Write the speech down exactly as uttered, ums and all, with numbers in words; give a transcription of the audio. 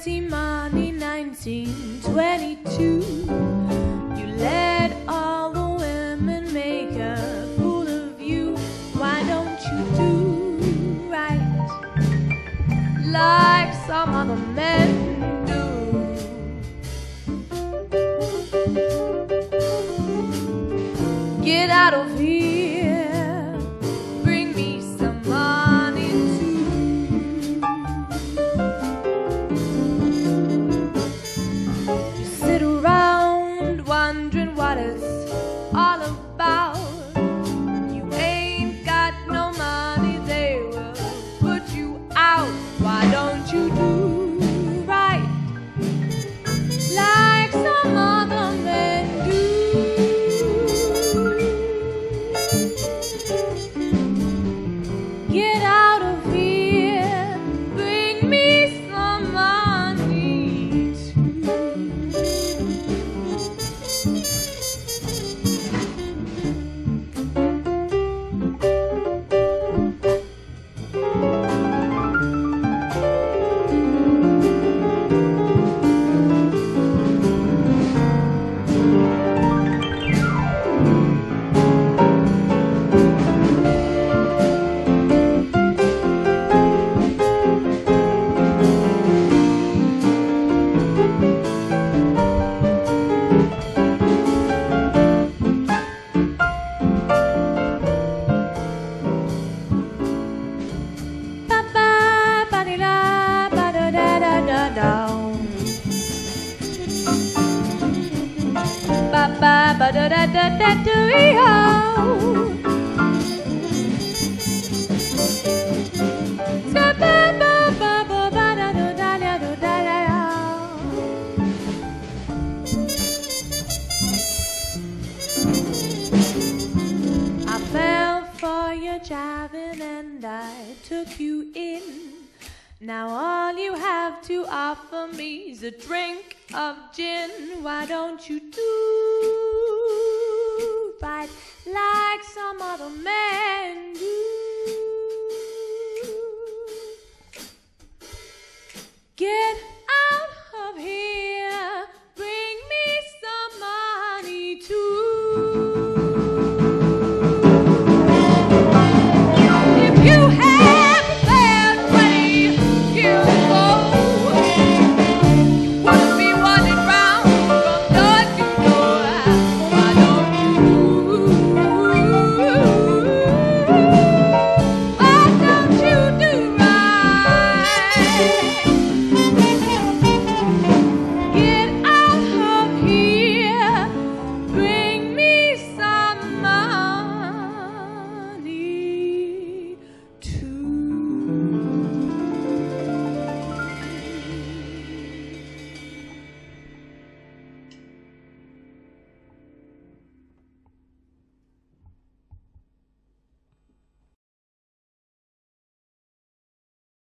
dirty money, nineteen twenty-two. You let all the women make a fool of you. Why don't you do right like some other men do? Get out of here, bring me some money too. Just sit around wondering what it's all about. You ain't got no money, they will put you out. Why don't you do right like some other men do? Get out of here, bring me some money too. Ba ba ba da da da da do yo. Ba ba ba ba ba ba da do da da do da da yo. I fell for your jiving and I took you in. Now all you have to offer me is a drink of gin. Why don't you do right like some other men do? Get